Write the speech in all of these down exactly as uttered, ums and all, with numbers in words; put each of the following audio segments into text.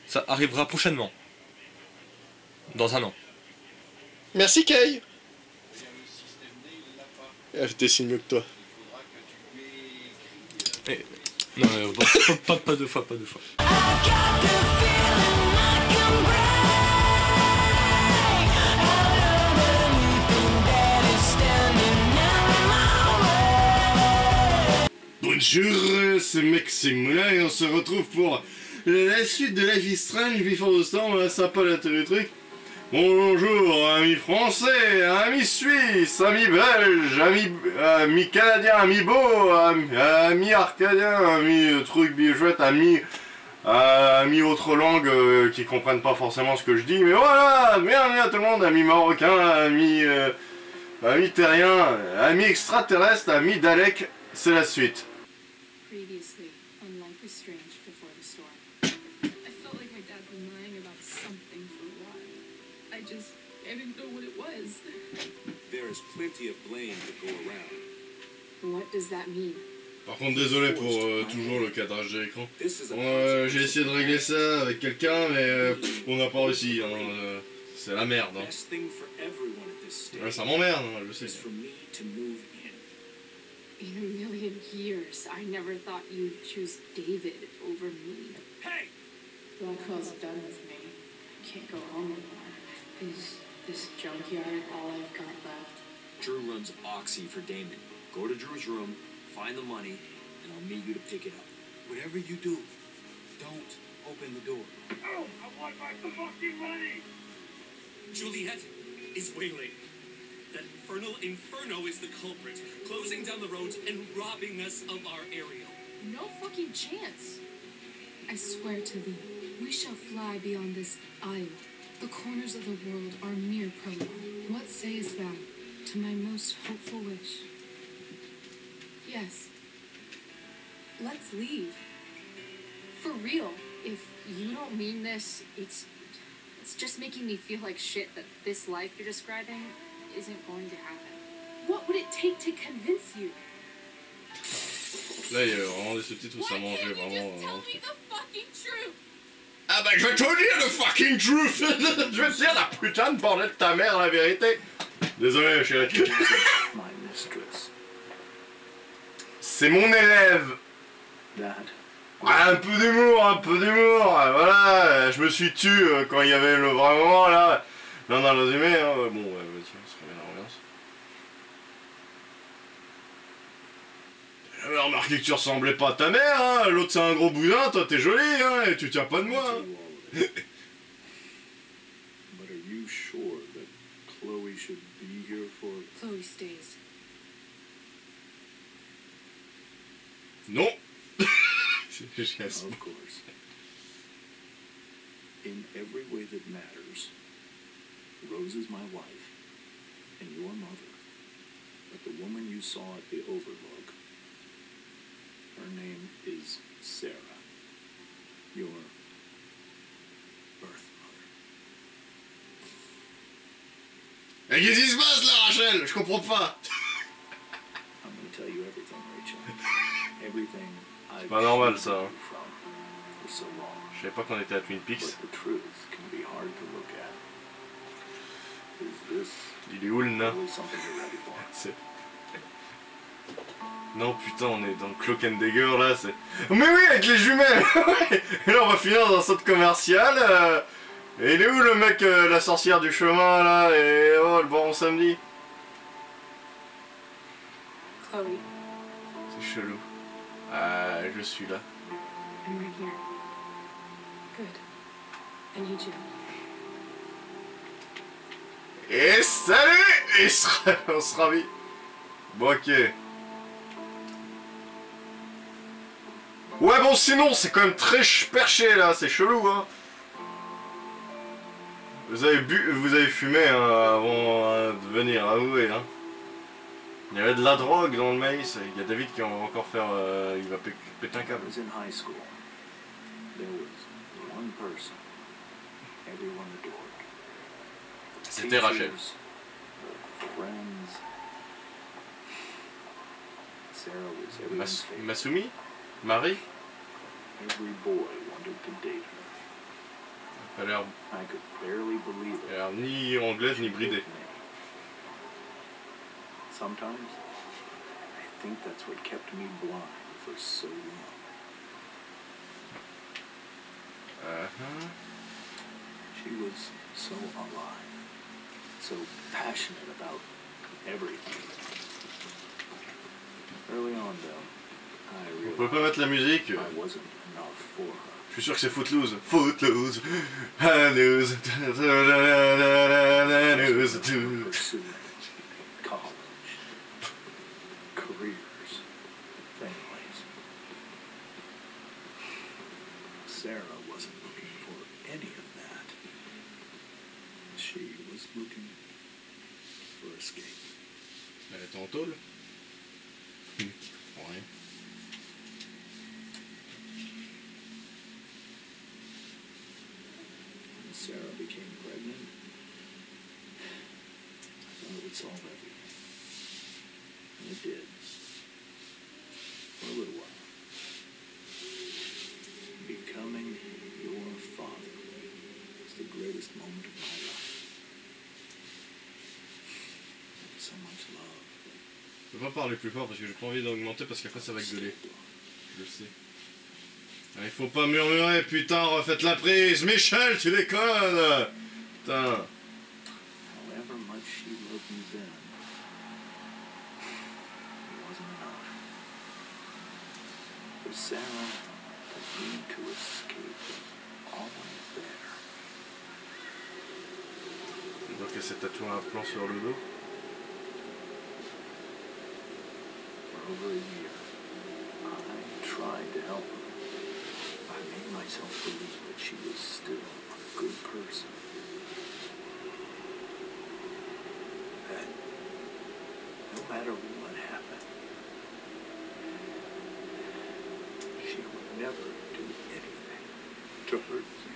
Ça arrivera prochainement. Dans un an. Merci Kay. Elle dessine mieux que toi. Et... Non, euh, pas, pas, pas deux fois, pas deux fois. Bonjour, c'est Maxime Moulin et on se retrouve pour la suite de Life is Strange Before the Storm, sympa là le truc. Bonjour, amis français, amis suisses, amis belges, amis, amis canadiens, amis beaux, amis, amis arcadiens, amis trucs chouettes, amis, euh, amis autres langues euh, qui comprennent pas forcément ce que je dis, mais voilà, bienvenue à tout le monde, amis marocains, amis, euh, amis terriens, amis extraterrestres, amis Dalek, c'est la suite. Previously on Life is Strange Before the Storm. I felt like my dad was lying about something for a while. I just, I didn't know what it was. There is plenty of blame to go around. What does that mean? Par contre, désolé pour euh, toujours le cadrage de l'écran. Euh, J'ai essayé de régler ça avec quelqu'un, mais euh, pff, on n'a pas réussi. Hein, euh, c'est la merde. Hein. Ouais, ça m'emmerde, hein, je sais. In a million years, I never thought you'd choose David over me. Hey! Blackwell's done with me. I can't go home anymore. Is this junkyard all I've got left? Drew runs Oxy for Damon. Go to Drew's room, find the money, and I'll meet you to pick it up. Whatever you do, don't open the door. Oh, I want my fucking money! Juliet is waylaid. That infernal inferno is the culprit, closing down the roads and robbing us of our area. No fucking chance. I swear to thee, we shall fly beyond this isle. The corners of the world are mere prologue. What sayest thou to my most hopeful wish? Yes. Let's leave. For real. If you don't mean this, it's it's just making me feel like shit that this life you're describing isn't going to happen. What would it take to convince you? Là, il y a vraiment des sous-titres où ça mangeait vraiment. vraiment. Ah bah, je vais te dire le fucking truth! Je vais te dire la putain de bordel de ta mère, la vérité! Désolé, chérie. C'est mon élève! Ah, un peu d'humour, un peu d'humour! Voilà, je me suis tué quand il y avait le vrai moment là. Non, non, résumé, hein. Bon, ouais, ouais, tiens, ça serait bien la relance. J'avais remarqué que tu ressemblais pas à ta mère, hein. L'autre c'est un gros boudin, toi t'es joli, hein, et tu tiens pas de moi. Hein. But are you sure that Chloe should be here for? Chloe stays. Non. Yes. Of course. In every way that matters, Rose is my wife and your mother. But the woman you saw at the Overlook, her name is Sarah, your birth mother. Mais qu'est-ce qui se passe là, Rachel? Je comprends pas. I'm going to tell you everything, Rachel. Everything I've pas normal ça. Hein. For so long. Je savais pas qu'on était à Twin Peaks. But the truth can be hard to look at. Is this Il est où le nain? really something you're ready for? Non putain, on est dans le Cloak and Dagger là, c'est... Mais oui, avec les jumelles. Et là on va finir dans un centre commercial. Euh... Et il est où le mec, euh, la sorcière du chemin là? Et oh, le baron samedi. Chloe. C'est chelou. Ah, je suis là. I'm right here. Good. I need you. Et salut. Et on se ravit. Bon ok. Ouais bon sinon c'est quand même très perché là, c'est chelou hein. Vous avez bu, vous avez fumé hein, avant hein, de venir, avouez hein. Il y avait de la drogue dans le maïs, il y a David qui va encore faire, euh, il va pé péter un câble. C'était Rachel. Mas Masumi? Marie? Every boy wanted to date her. Elle a l'air, I could barely believe elle it. a l'air ni anglaise ni bridée. Sometimes, I think that's what kept me blind for so long. Uh-huh. She was so alive, so passionate about everything. Early on, though, I On peut pas realized mettre la musique. I wasn't enough for her. Je suis sûr que c'est Footloose. Footloose. Footloose. Pursuing college, careers, families. Sarah wasn't looking for any of that. She was looking for escape. Elle est en tôle. Ouais. When Sarah became pregnant, I thought it would solve everything. And it did. For a little while. Becoming your father was the greatest moment of my life. So much love. Je peux pas parler plus fort parce que j'ai pas envie d'augmenter parce qu'après ça va gueuler. Je le sais. Ah, il faut pas murmurer, putain, refaites la prise. Michel, tu déconnes. Putain. However much she loved me then, it wasn't enough. For Sarah, the need to escape was always there. Je vois qu'elle s'est tatouée un plan sur le dos. For over a year, I tried to help her. I made myself believe that she was still a good person. That no matter what happened, she would never do anything to hurt you.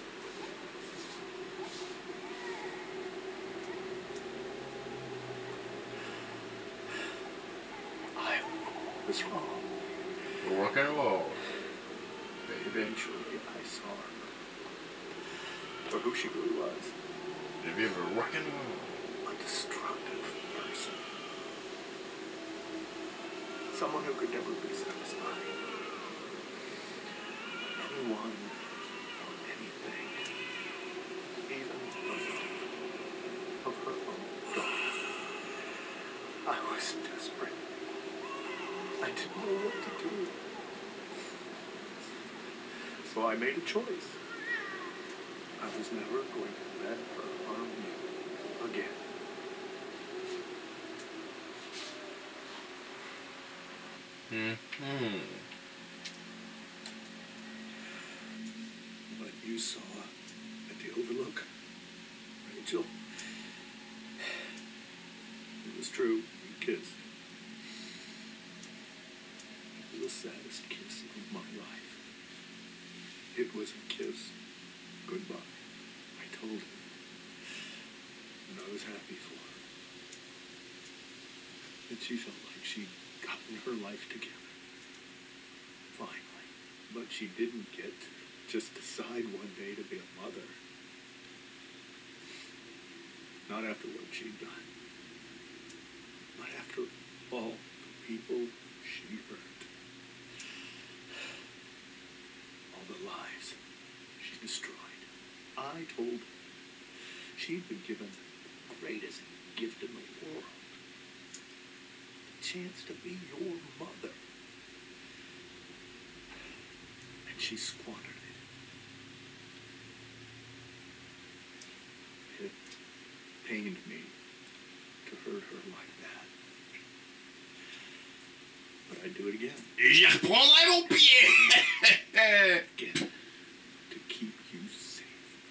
I was wrong. Rock and roll. Eventually, I saw her for who she really was. Je vais rock and roll. A destructive person. Someone who could never be satisfied. Anyone or anything. Even the love of her own daughter. I was desperate. I didn't know what to do. So I made a choice. I was never going to let her harm you again. Hmm. What you saw at the Overlook, Rachel, it was true. We kissed. It was the saddest kiss of my life. It was a kiss goodbye. I told her. And I was happy for her. That she felt like she'd gotten her life together. Finally. But she didn't get to just decide one day to be a mother. Not after what she'd done. Not after all the people she hurt. All the lives she destroyed. I told her she'd been given the greatest gift in the world. The chance to be your mother. And she squandered it. It pained me to hurt her like that. But I'd do it again. J'y reprendrai mon pied. Again. To keep you safe.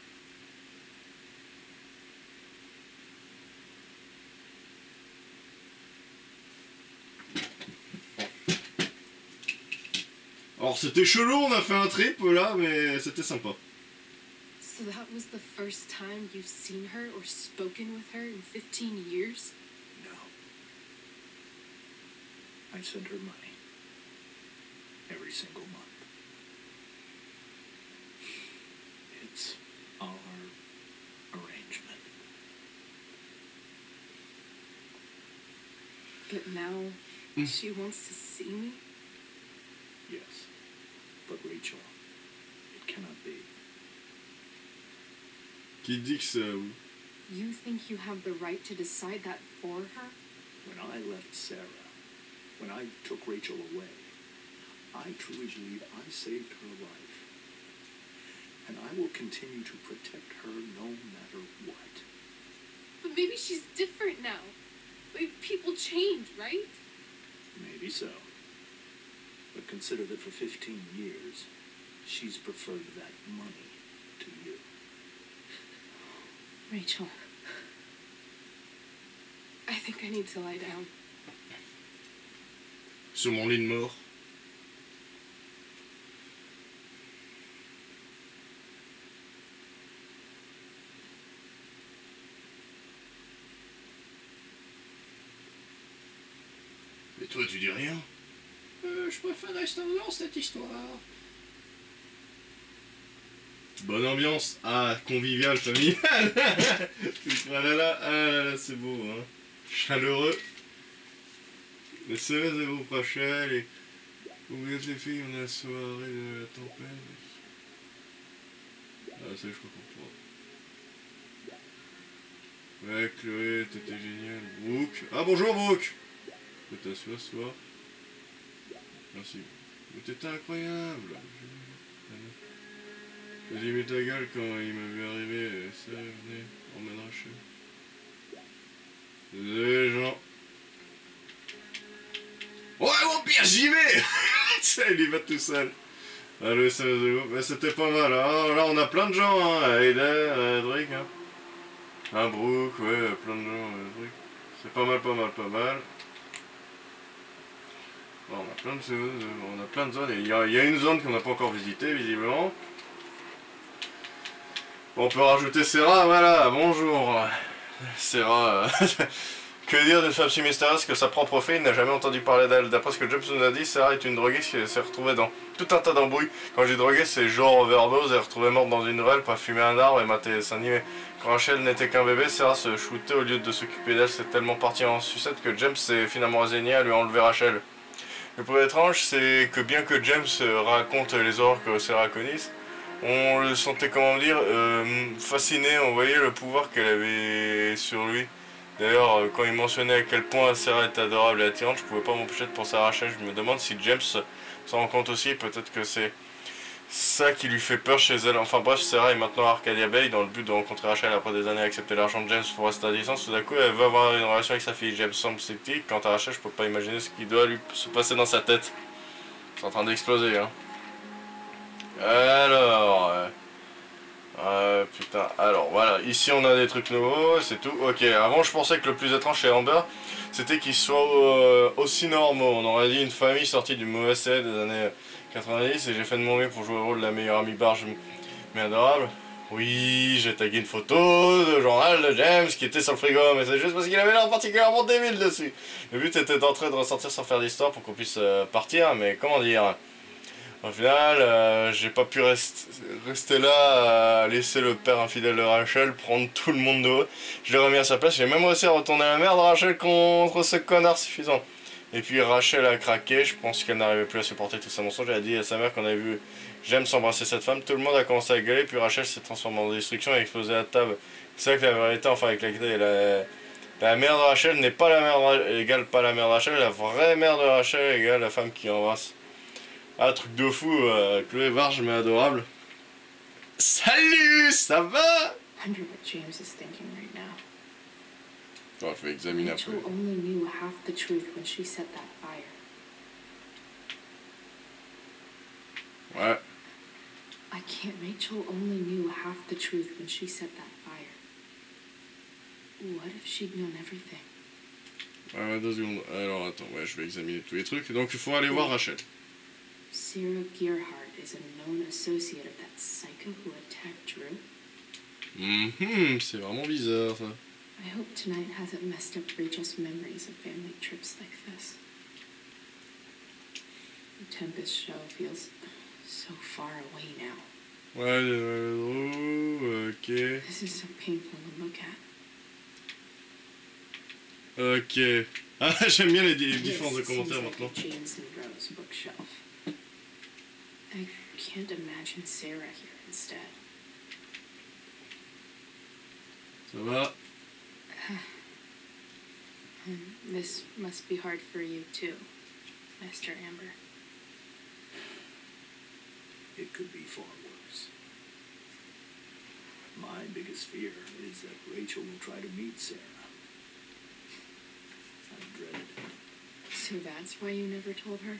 Alors c'était chelou, on a fait un trip là, mais c'était sympa. So that was the first time you've seen her or spoken with her in fifteen years? No. I sent her money. Every single month. It's But now she wants to see me? Yes. But Rachel, it cannot be. Qui dit que c'est à vous? You think you have the right to decide that for her? When I left Sarah, when I took Rachel away, I truly believe I saved her life. And I will continue to protect her no matter what. But maybe she's different now. Maybe people change, right? Maybe so. But consider that for fifteen years, she's preferred that money to you. Rachel, I think I need to lie down. Sur mon lit de mort. Mais toi, tu dis rien? Euh, je préfère rester en dehors cette histoire. Bonne ambiance. Ah, convivial, familial. Ah là là, ah là là, c'est beau, hein. Chaleureux. Le seize et vous Rachel et vous êtes les filles, on a la soirée de la tempête. Ah, ça, je crois qu'on pourra. Ouais, Chloé, t'étais génial. Brooke. Ah, bonjour, Brooke. Je peux t'asseoir ce soir. Merci. Mais t'étais incroyable. J'ai mis ta gueule quand il m'avait arrivé, ça venait, emmène Rachel. Désolé, Jean. Ouais, au pire, j'y vais. Ça, il y va tout seul. Allez, ça va, c'était pas mal. Hein. Là, on a plein de gens, hein. Aiden, euh, Drake, hein. Un Brooke, ouais, plein de gens, euh, Drake. C'est pas mal, pas mal, pas mal. Bon, on a plein de zones, on a plein de zones. Il y a, il y a une zone qu'on n'a pas encore visitée, visiblement. On peut rajouter Sarah, voilà, bonjour. Sarah, euh, que dire d'une femme si mystérieuse que sa propre fille n'a jamais entendu parler d'elle. D'après ce que James nous a dit, Sarah est une droguée qui s'est retrouvée dans tout un tas d'embrouilles. Quand j'ai drogué, c'est genre overdose, elle est retrouvée morte dans une ruelle, pas fumer un arbre et mater des animés. Quand Rachel n'était qu'un bébé, Sarah se shootait au lieu de s'occuper d'elle. C'est tellement parti en sucette que James s'est finalement résigné à lui enlever Rachel. Le plus étrange, c'est que bien que James raconte les horreurs que Sarah connaisse, on le sentait, comment dire, euh, fasciné, on voyait le pouvoir qu'elle avait sur lui. D'ailleurs, quand il mentionnait à quel point Sarah était adorable et attirante, je pouvais pas m'empêcher de penser à Rachel. Je me demande si James s'en rend compte aussi, peut-être que c'est ça qui lui fait peur chez elle. Enfin bref, Sarah est maintenant à Arcadia Bay dans le but de rencontrer Rachel après des années à accepter l'argent de James pour rester à distance. Tout d'un coup, elle veut avoir une relation avec sa fille. James semble sceptique. Quant à Rachel, je peux pas imaginer ce qui doit lui se passer dans sa tête. C'est en train d'exploser, hein. Alors... Euh, euh, putain, alors voilà, ici on a des trucs nouveaux, c'est tout. Ok, avant je pensais que le plus étrange chez Amber, c'était qu'ils soient euh, aussi normaux. On aurait dit une famille sortie du mauvais C des années quatre-vingt-dix, et j'ai fait de mon mieux pour jouer le rôle de la meilleure amie barge mais adorable. Oui, j'ai tagué une photo de journal de James qui était sur le frigo, mais c'est juste parce qu'il avait l'air particulièrement débile dessus. Le but était d'entrer et de ressortir sans faire d'histoire pour qu'on puisse euh, partir, mais comment dire... Au final, euh, j'ai pas pu rest rester là à laisser le père infidèle de Rachel prendre tout le monde de haut. Je l'ai remis à sa place, j'ai même réussi à retourner la merde Rachel contre ce connard suffisant. Et puis Rachel a craqué, je pense qu'elle n'arrivait plus à supporter tout ce mensonge. Elle a dit à sa mère qu'on avait vu James embrasser cette femme. Tout le monde a commencé à gueuler, puis Rachel s'est transformée en destruction et a explosé la table. C'est ça que la vérité, enfin avec la la, la mère de Rachel n'est pas la mère de, égale pas la mère de Rachel, la vraie mère de Rachel égale la femme qui embrasse. Ah, truc de fou, euh, Chloé Varge, mais adorable. Salut, ça va? I wonder what James is thinking right now. Oh, je vais examiner un peu. Rachel only knew half the truth when she set that fire. Ouais. I can't. Rachel only knew half the truth when she set that fire. What if she'd known everything? Ouais, deux secondes. Alors, attends, ouais, je vais examiner tous les trucs. Donc, il faut aller voir Rachel. Sarah Gearhart is a known associate of that psycho who attacked Drew. Mhm, c'est vraiment bizarre, ça. I hope tonight hasn't messed up Rachel's memories of family trips like this. The Tempest show feels so far away now. Ouais, euh, ok. This is so painful to look at. Ok. Ah, j'aime bien les, les This différences de seems commentaires like a maintenant. James and Rose bookshelf. I can't imagine Sarah here instead. Ça va? Um, this must be hard for you too, Mister Amber. It could be far worse. My biggest fear is that Rachel will try to meet Sarah. I dread it. So that's why you never told her?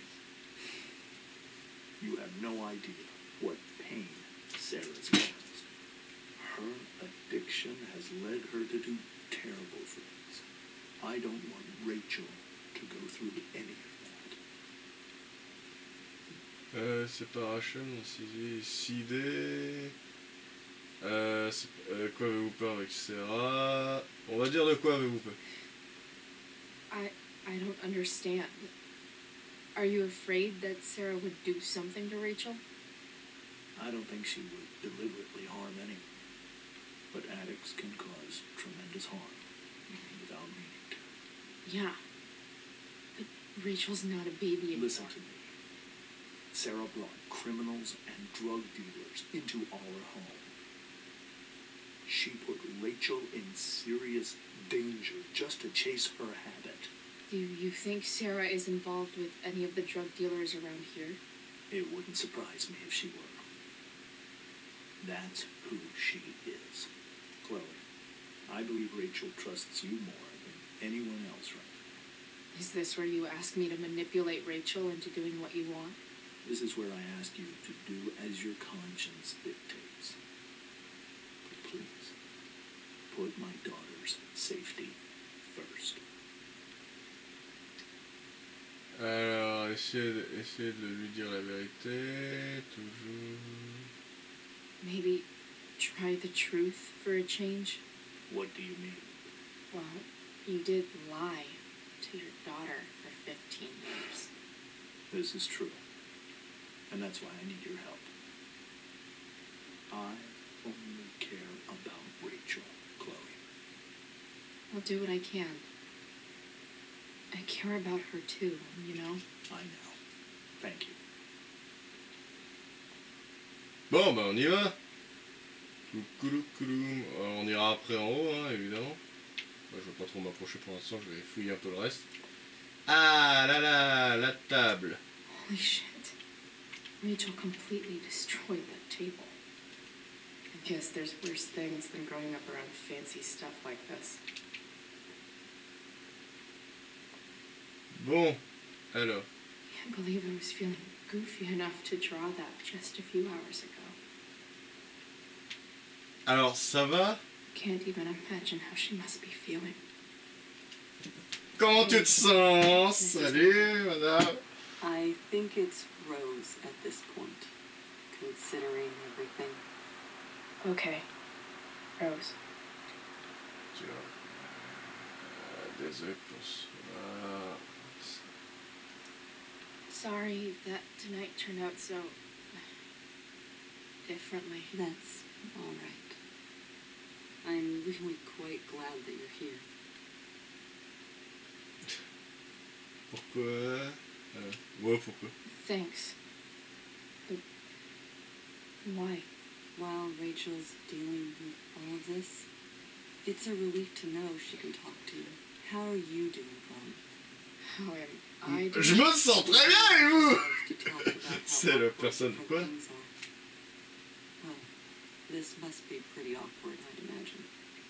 You have no idea what pain Sarah's caused. Her addiction has led her to do terrible things. I don't want Rachel to go through any of that. Euh, séparation, incisé, sidé. Euh, c'est- euh, quoi avez-vous peur avec Sarah? On va dire de quoi avez-vous peur? I I don't understand. Are you afraid that Sarah would do something to Rachel? I don't think she would deliberately harm anyone. But addicts can cause tremendous harm without meaning to. Yeah. But Rachel's not a baby anymore. Listen to me. Sarah brought criminals and drug dealers into our home. She put Rachel in serious danger just to chase her habit. Do you think Sarah is involved with any of the drug dealers around here? It wouldn't surprise me if she were. That's who she is. Chloe, I believe Rachel trusts you more than anyone else right now. Is this where you ask me to manipulate Rachel into doing what you want? This is where I ask you to do as your conscience dictates. But please, put my daughter's safety first. Alors, essayez de, essayez de lui dire la vérité, toujours. Maybe try the truth for a change? What do you mean? Well, you did lie to your daughter for fifteen years. This is true. And that's why I need your help. I only care about Rachel, Chloe. I'll do what I can. I care about her too, you know? I know. Thank you. Bon, bah on y va. Coucouloucouloum. Alors, on ira après en haut, hein, évidemment. Moi, je vais pas trop m'approcher pour l'instant, je vais fouiller un peu le reste. Ah là là, la table. Holy shit. Rachel completely destroyed that table. I guess there's worse things than growing up around fancy stuff like this. Bon, alors. Can't believe I was feeling goofy enough to draw that just a few hours ago. Alors, ça va? Can't even imagine how she must be feeling. Comment tu te sens? Salut, madame. I think it's Rose at this point, considering everything. Okay. Rose. Tu vois. Euh, désolé pour ça. Sorry that tonight turned out so differently. That's all right. I'm really quite glad that you're here. Pourquoi? Euh, ouais, pourquoi? Thanks. But why? While Rachel's dealing with all of this, it's a relief to know she can talk to you. How are you doing, Chloe? How am I doing? Je me sens très bien, et vous? To talk about how C'est la awkward personne, different quoi? things are. Well, this must be pretty awkward, I'd imagine.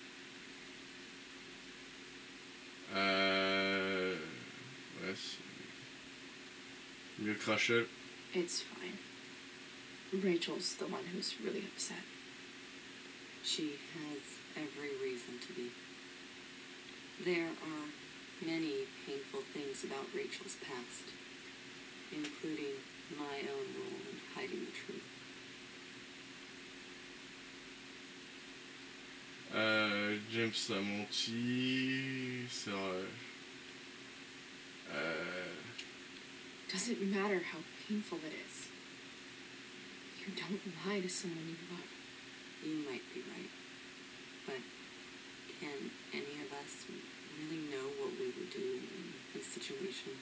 Euh... Ouais, c'est... Mieux que Rachel. It's fine. Rachel's the one who's really upset. She has every reason to be. There are many painful things about Rachel's past, including my own role in hiding the truth. Euh, James a menti. Sarah... Euh... Doesn't matter how painful it is. You don't lie to someone you love. You might be right, but can any of us really know what we would do in his situation.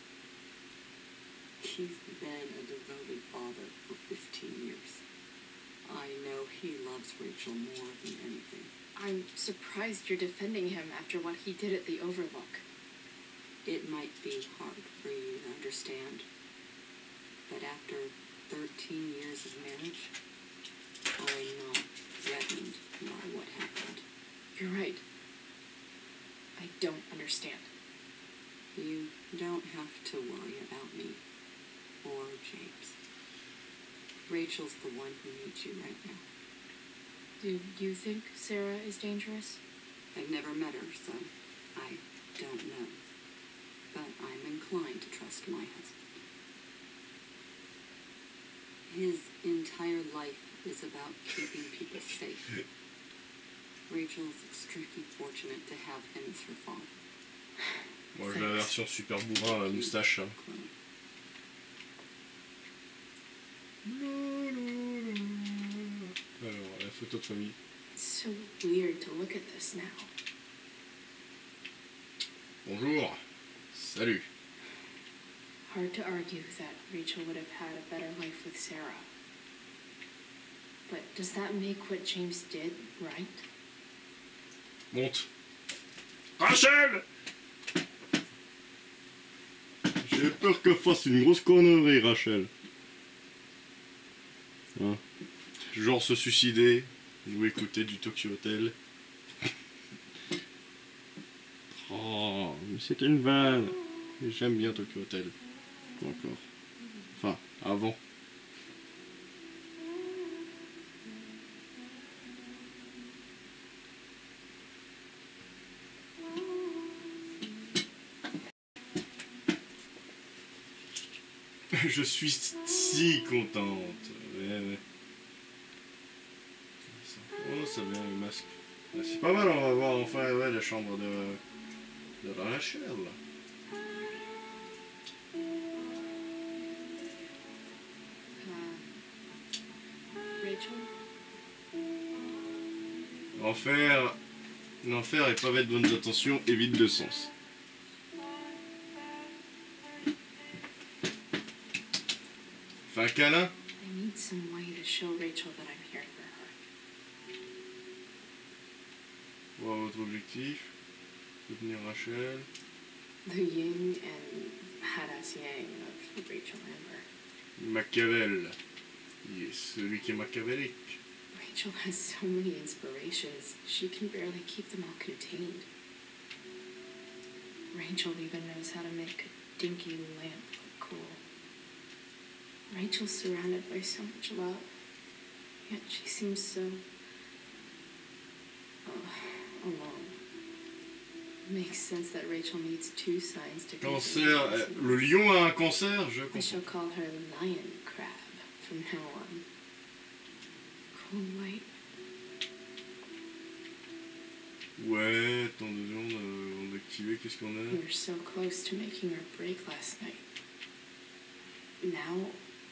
He's been a devoted father for fifteen years. I know he loves Rachel more than anything. I'm surprised you're defending him after what he did at the Overlook. It might be hard for you to understand, but after thirteen years of marriage, I'm not threatened by what happened. You're right. I don't understand. You don't have to worry about me or James. Rachel's the one who needs you right now. Do you think Sarah is dangerous? I've never met her, so I don't know. But I'm inclined to trust my husband. His entire life is about keeping people safe. Rachel's extremely fortunate to have him as her father. Moi j'ai la version super bourrin, la moustache. Hein. Alors, la photo de famille. It's so weird to look at this now. Bonjour. Salut. Hard to argue that Rachel would have had a better life with Sarah. But does that make what James did right? Monte. Rachel! J'ai peur qu'elle fasse une grosse connerie, Rachel. Hein? Genre se suicider ou écouter du Tokyo Hotel. Oh, mais c'était une vanne. J'aime bien Tokyo Hotel. Encore. Enfin, avant. Je suis si contente. Ouais, ouais. Oh, ça vient le masque. Ah, c'est pas mal, on va voir enfin ouais, la chambre de, de Rachel. Uh, Rachel? Enfer, l'enfer est pavé de bonnes intentions et vide de sens. Fais un câlin. I need some way to show Rachel that I'm here for her. Voir votre objectif. Soutenir Rachel. The yin and badass yang of Rachel Amber. Machiavel. Il est celui qui est machiavélique. Rachel has so many inspirations, she can barely keep them all contained. Rachel even knows how to make a dinky lamp look cool. Rachel's surrounded by so much love, yet she seems so uh, alone. It makes sense that Rachel needs two signs to Cancer. Euh, le lion a un cancer, je I shall comprends. call her Lion Crab from now on. Cool light. Ouais, attends deux secondes, euh, on va activer, qu'est-ce qu'on a? We were so close to making our break last night. Now,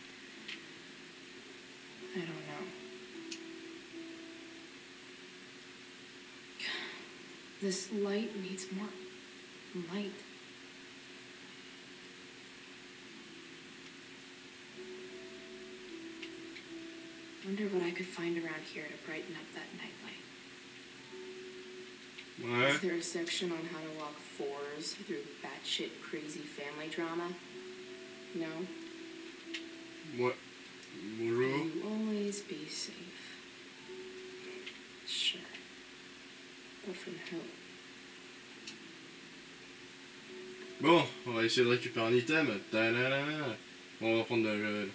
I don't know. This light needs more light. Wonder what I could find around here to brighten up that nightlight. Ouais. Is there a section on how to walk fours through batshit crazy family drama? No? Ouais. Bonjour. You always be safe. Sure. But from who? Bon, on va essayer de récupérer un item. Ta-da-da-da. Bon, on va prendre de la...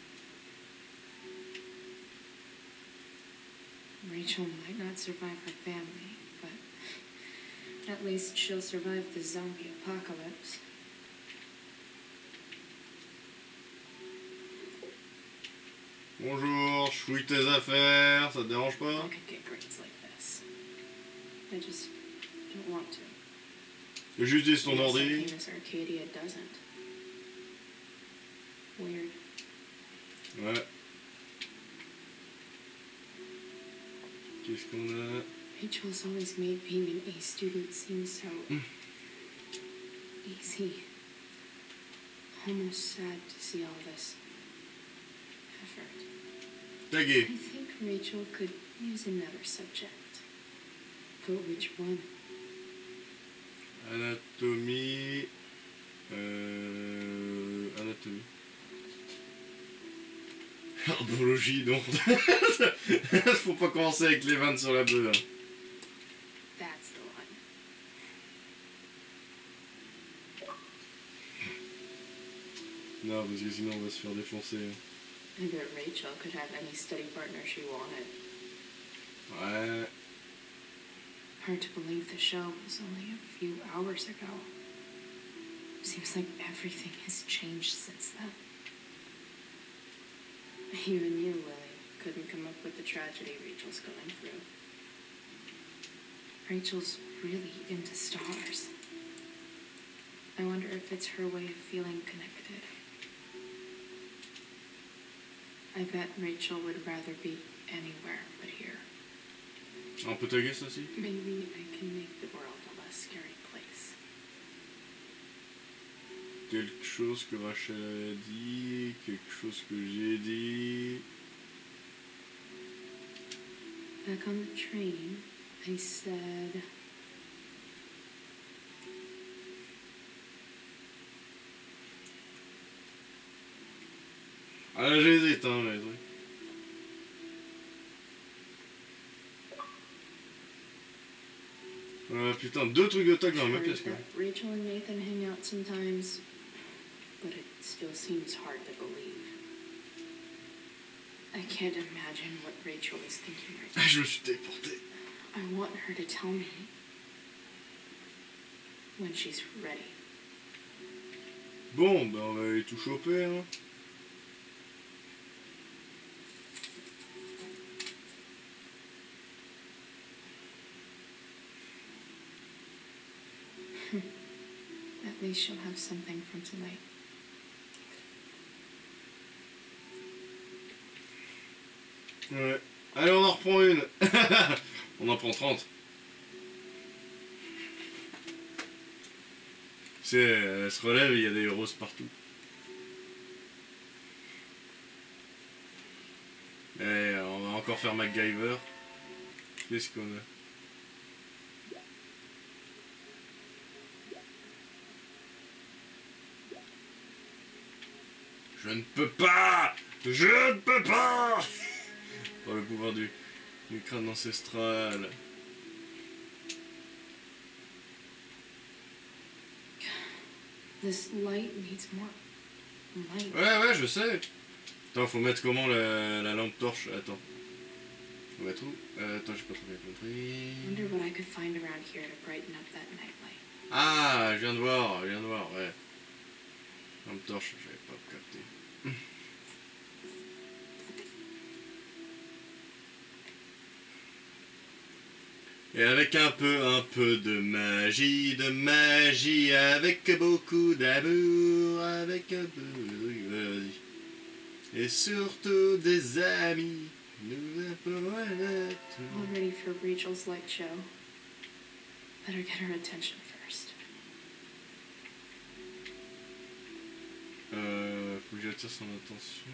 Rachel might not survive her family, but at least she'll survive the zombie apocalypse. Bonjour, je fouille tes affaires, ça te dérange I pas? could get grades like this. I just don't want to. J'utilise ton Yes, ordi. Famous Arcadia doesn't. Weird. Ouais. Qu'est-ce qu'on a? Rachel's always made being an A student seem so easy. Almost sad to see all this effort. Tagué. I think Rachel could use another subject. But which one? Anatomie. Euh. Anatomie. Herbologie, non. Faut pas commencer avec les vannes sur la bœuf. Hein. That's the one. Non, parce que sinon on va se faire défoncer. Hein. I bet Rachel could have any study partner she wanted. Ouais. Hard to believe the show was only a few hours ago. Seems like everything has changed since then. Even you, Lily, couldn't come up with the tragedy Rachel's going through. Rachel's really into stars. I wonder if it's her way of feeling connected. I bet Rachel would rather be anywhere but here. On peut taguer ça aussi? Maybe I can make the world a less scary place. Quelque chose que Rachel a dit, quelque chose que j'ai dit. Back on the train, I said... Ah là j'hésite hein les trucs. Euh, putain, deux trucs de tag dans la même pièce quand même. Rachel and Nathan hang out sometimes, but it still seems hard to believe. I can't imagine what Rachel is thinking right now. Je me suis téléporté. I want her to tell me when she's ready. Bon, ben on va aller tout choper hein. At least she'll have something from tonight. Ouais. Allez, on en reprend une. On en prend trente. C'est, elle se relève et il y a des roses partout. Et on va encore faire MacGyver. Qu'est-ce qu'on a? Je ne peux pas! Je ne peux pas! Par le pouvoir du, du crâne ancestral. This light needs more light. Ouais, ouais, je sais. Attends, faut mettre comment la, la lampe torche? Attends. Faut mettre où? euh, Attends, j'ai pas trop bien compris. Wonder what I could find around here to brighten up that nightlight. Ah, je viens de voir, je viens de voir, ouais. Lampe torche, j'avais pas capté. Et avec un peu, un peu de magie, de magie, avec beaucoup d'amour, avec un peu... Oui, vas-y. Et surtout des amis, nous appelons All ready for Rachel's light show. Better get her attention first. Euh, faut que j'attire son attention.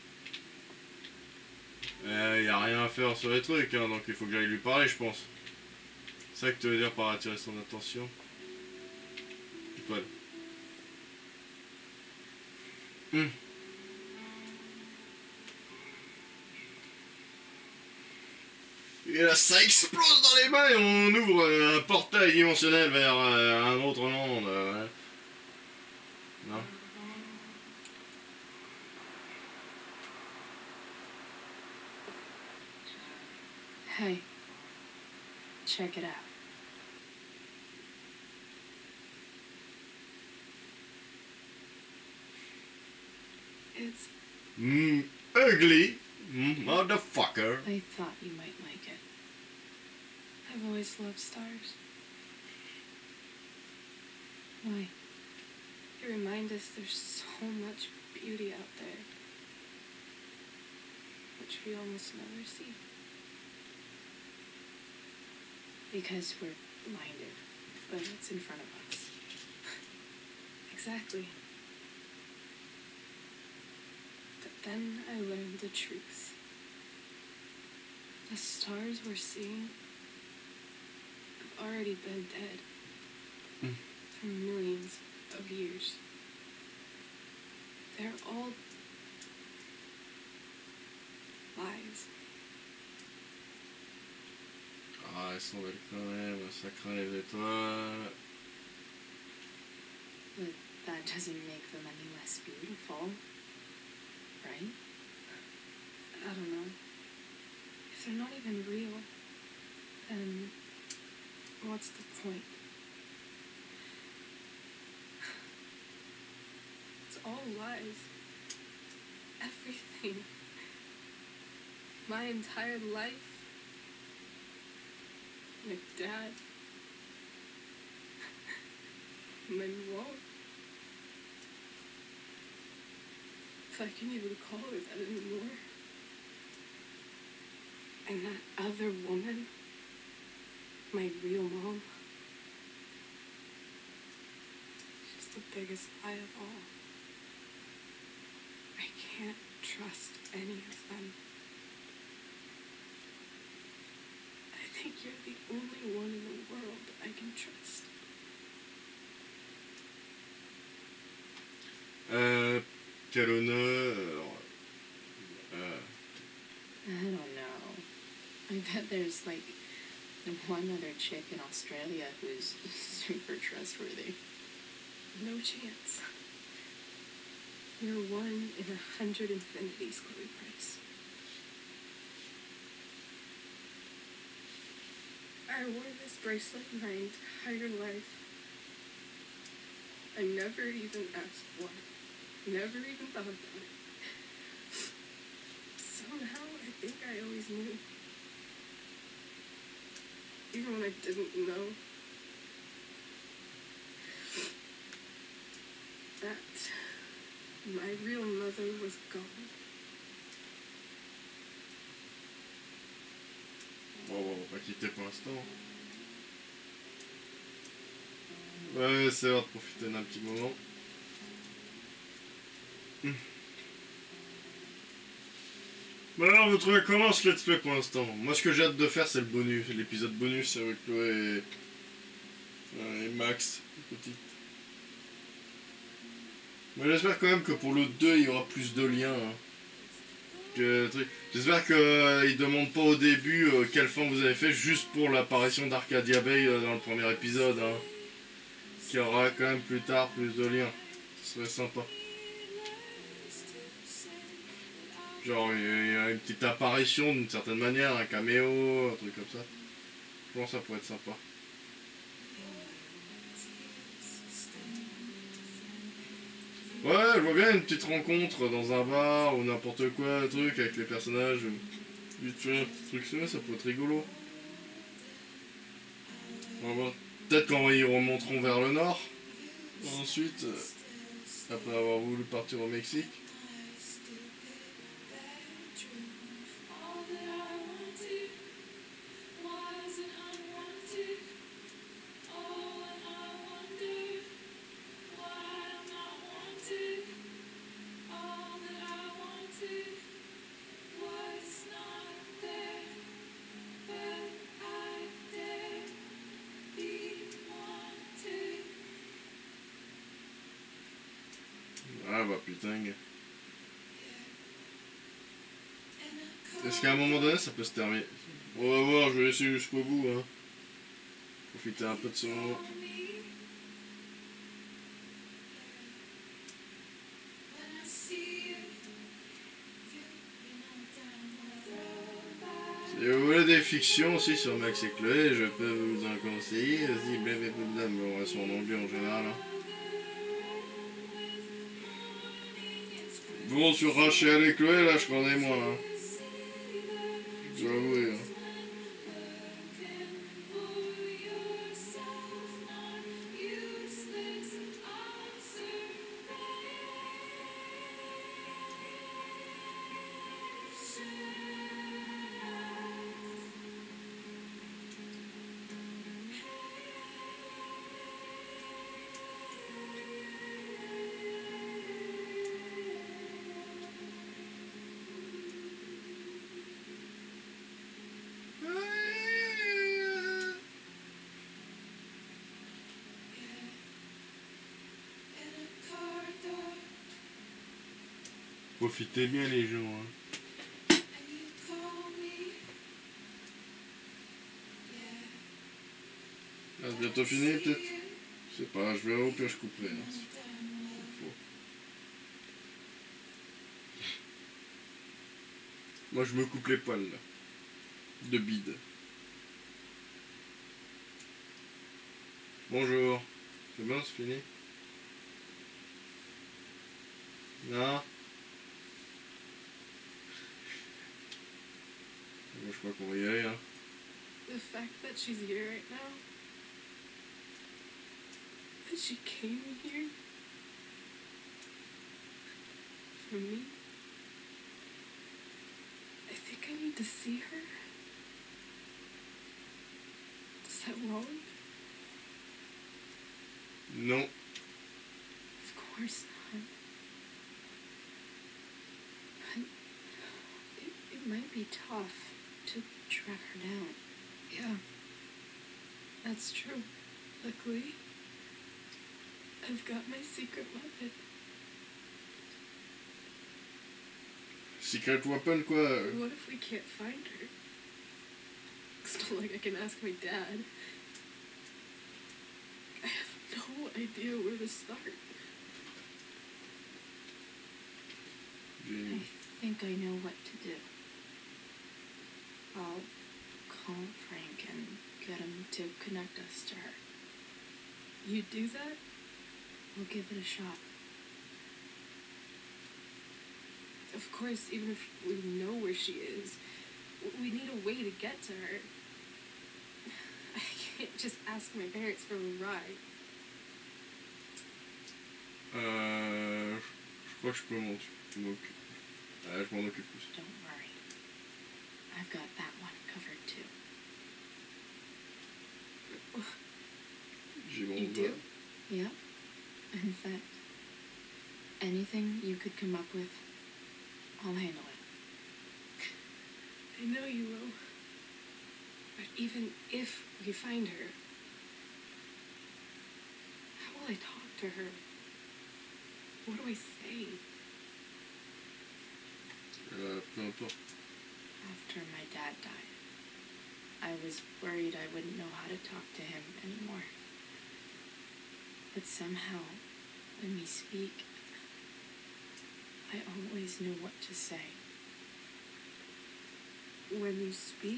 Euh, y a rien à faire sur les trucs, hein, donc il faut que j'aille lui parler, je pense. C'est ça que tu veux dire par attirer son attention? Voilà. Hum. Et là, ça explose dans les mains et on ouvre un portail dimensionnel vers euh, un autre monde. Euh, non? Hey, check it out. It's... Mm, ugly, mm, motherfucker. I thought you might like it. I've always loved stars. Why? You remind us there's so much beauty out there, which we almost never see. because we're blinded by what's in front of us. Exactly. But then I learned the truth. The stars we're seeing have already been dead Mm. for millions of years. They're all lies. Ah, elles sont belles quand même, ça craint les étoiles. But that doesn't make them any less beautiful, right? I don't know. If they're not even real, then what's the point? It's all lies. Everything. My entire life. My dad. My mom. If I can even call her that anymore. And that other woman, my real mom, she's the biggest lie of all. I can't trust any of them. I think you're the only one in the world I can trust. Euh, quel honneur. Euh, I don't know. I bet there's like one other chick in Australia who's super trustworthy. No chance. You're one in a hundred infinities, Chloe Price. I wore this bracelet my entire life. I never even asked why. Never even thought about it. Somehow, I think I always knew. Even when I didn't know. That my real mother was gone. Bon, on va pas quitter pour l'instant. Ouais, c'est l'heure de profiter d'un petit moment. Hmm. Bon alors, vous trouvez comment ce let's play pour l'instant? Moi, ce que j'ai hâte de faire, c'est le bonus, l'épisode bonus avec Chloé et, et Max, petite. Mais j'espère quand même que pour le deux, il y aura plus de liens. Hein. Que, j'espère qu'ils euh, ne demandent pas au début euh, quelle fin vous avez fait juste pour l'apparition d'Arcadia Bay euh, dans le premier épisode. Hein. Qu'il y aura quand même plus tard plus de liens. Ce serait sympa. Genre il y a une petite apparition d'une certaine manière, un caméo, un truc comme ça. Je pense que ça pourrait être sympa. Ouais, je vois bien une petite rencontre dans un bar ou n'importe quoi, un truc avec les personnages. Vite fait un petit truc ça, ça peut être rigolo. On va voir. Peut-être quand ils remonteront vers le nord. Ensuite, euh, après avoir voulu partir au Mexique. Ah bah putain. Est-ce qu'à un moment donné ça peut se terminer? On va voir, je vais laisser jusqu'au bout. Hein. Profiter un peu de ce moment. Si vous voulez des fictions aussi sur Max et Chloé, je peux vous en conseiller. Vas-y, blablabla, mais on reste en anglais en général. Hein. Bon, sur Rachel et Chloé, là, je connais moins. Hein. Je dois avouer. Hein. profitez bien les gens. Hein. Ah, c'est bientôt fini peut-être. Je sais pas, je verrai au pire je couperai. Hein. Faut. Moi je me coupe les poils là. De bide. Bonjour. C'est bon, c'est fini? Non? Moi je crois qu'on va y aller hein. The fact that she's here right now, that she came here for me, I think I need to see her. Is that wrong? Non. Of course not. But it, it might be tough to track her down. Yeah, that's true. Luckily, I've got my secret weapon. Secret weapon quoi? What if we can't find her? It's not like I can ask my dad. I have no idea where to start. I think I know what to do. I'll call Frank and get him to connect us to her. You do that? We'll give it a shot. Of course, even if we know where she is, we need a way to get to her. I can't just ask my parents for a ride. Euh... Je crois que je peux m'en occuper. Ouais, je m'en occupe aussi. Don't worry. I've got that one covered too. J'ai mon You doigt. do? Yeah. In fact, anything you could come up with, I'll handle it. I know you will. But even if we find her, how will I talk to her? What do I say? Euh, peu importe. After my dad died, I was worried I wouldn't know how to talk to him anymore. But somehow, when we speak, I always know what to say. When you speak?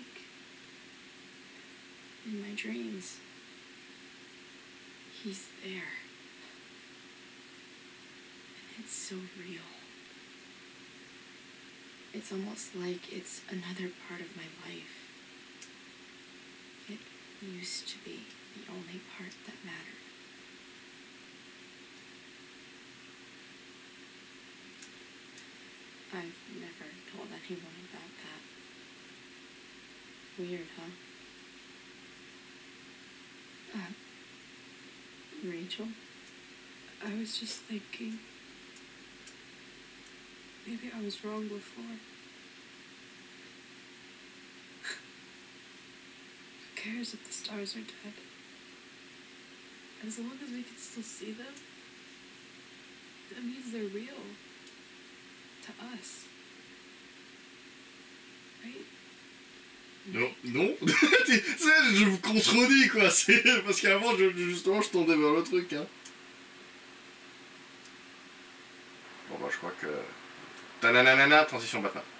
In my dreams. He's there. And it's so real. It's almost like it's another part of my life. It used to be the only part that mattered. I've never told anyone about that. Weird, huh? Uh, Rachel? I was just thinking, maybe I was wrong before. Who cares if the stars are dead? As long as we can still see them, that means they're real. To us. Right? Non, non. Tu sais, je vous contredis quoi. C'est parce qu'avant, je, justement, je tendais vers le truc. Hein. Bon bah, je crois que. Ta-na-na-na-na, transition Batman.